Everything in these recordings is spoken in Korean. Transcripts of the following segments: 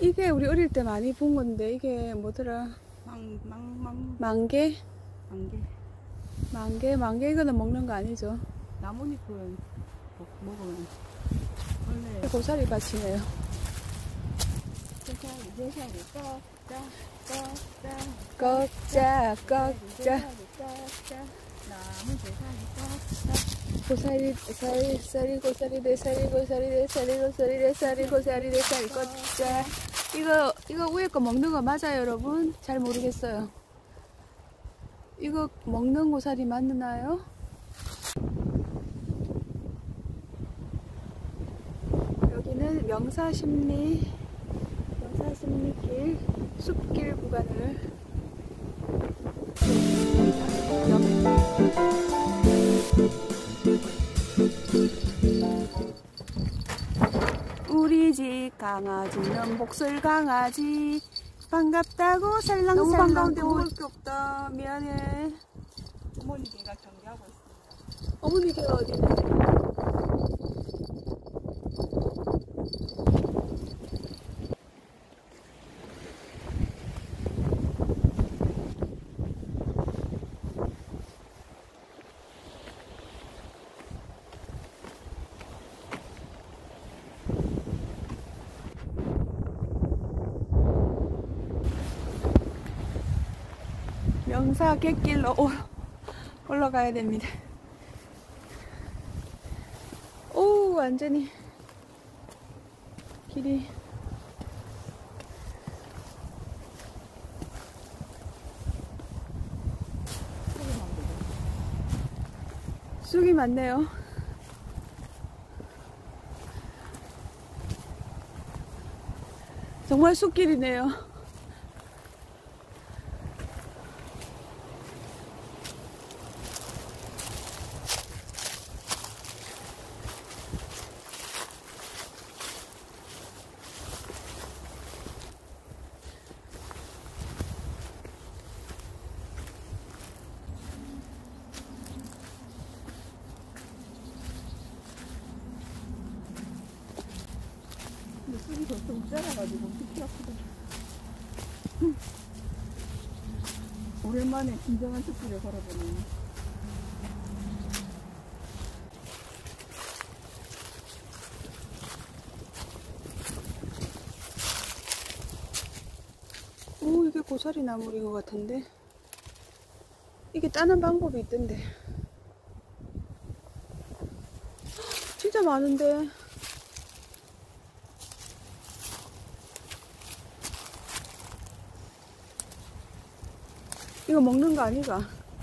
이게 우리 어릴 때 많이 본 건데 이게 뭐더라? 만개? 만개 이거는 먹는 거 아니죠? 나뭇잎은 먹으면 원래 고사리 밭이네요. 꺾자 나무 고사리 쌀이 고사리 대사리 꺾자. 이거 위에 거 먹는 거 맞아요 여러분? 잘 모르겠어요. 이거 먹는 고사리 맞나요? 여기는 명사십리길 숲길 구간을 우리 집 강아지는 목소리 강아지 반갑다고 살랑살랑. 너무 반가운데 먹을 게 없다. 미안해. 어머니 개가 경계하고 있습니다. 어머니 개가 어디 있나? 명사 갯길로 올라가야 됩니다. 오, 완전히 길이 쑥이 많네요. 정말 쑥길이네요. 쑥이 벌써 자라가지고 피가 크다. 오랜만에 진정한 숲길을 걸어보네요. 오, 이게 고사리 나물인 것 같은데 이게 따는 방법이 있던데. 진짜 많은데. 이거 먹는 거 아니가?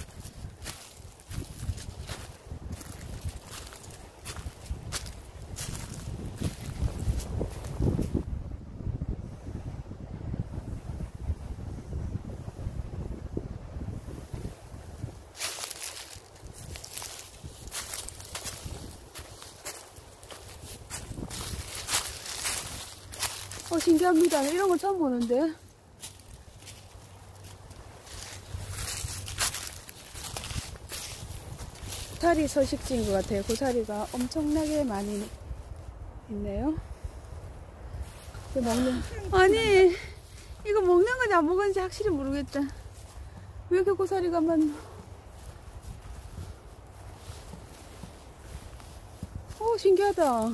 신기합니다. 이런 거 처음 보는데. 고사리 서식지인 것 같아요. 고사리가 엄청나게 많이 있네요. 아니, 이거 먹는 건지 안 먹는지 확실히 모르겠다. 왜 이렇게 고사리가 많나? 신기하다.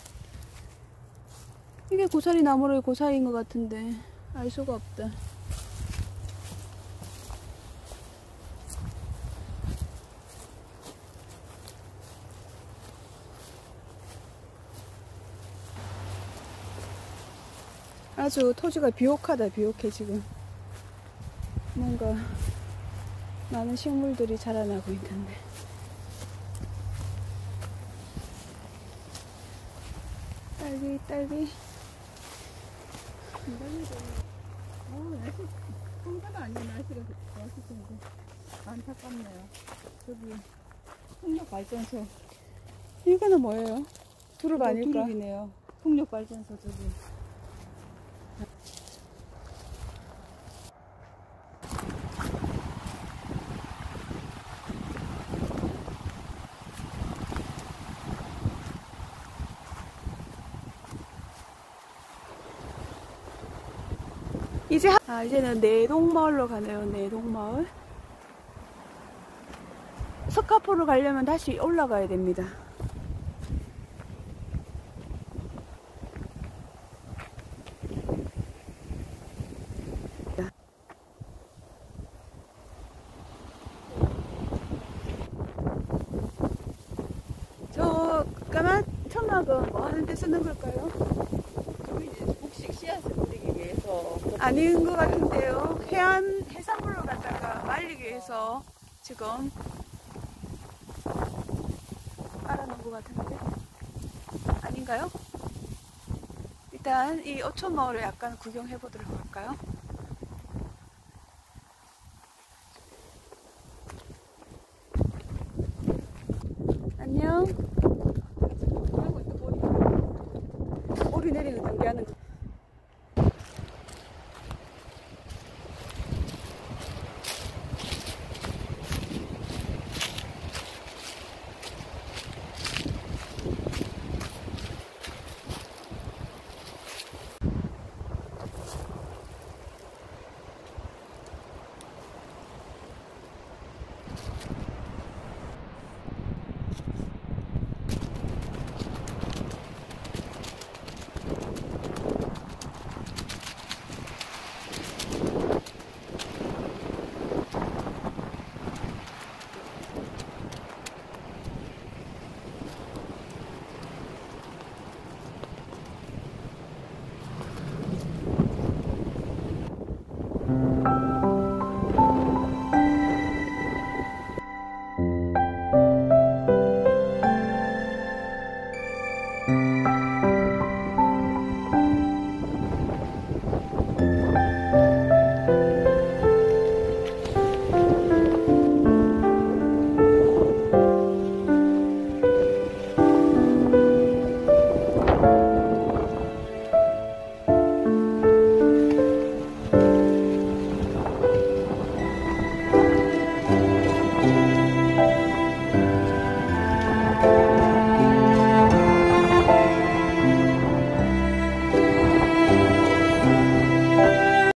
이게 고사리 나무의 고사리인 것 같은데 알 수가 없다. 아주 토지가 비옥하다. 비옥해. 지금 뭔가 많은 식물들이 자라나고 있는데. 딸기 날씨 평소가 아니고 날씨가 좋은데 안타깝네요. 저기 풍력발전소. 이거는 뭐예요? 두릅 아닐까? 두릅이네요. 풍력발전소 저기. 이제는 내동마을로 가네요. 내동마을. 석가포로 가려면 다시 올라가야 됩니다. 저 까만 천막은 뭐 하는 데 쓰는 걸까요? 저기 이제 곡식 씨앗을 뿌리기 위해서. 아닌 것 같은데요. 해산물을 갖다가 말리기 위해서 지금 깔아놓은 것 같은데. 아닌가요? 일단 이 어촌마을을 약간 구경해 보도록 할까요?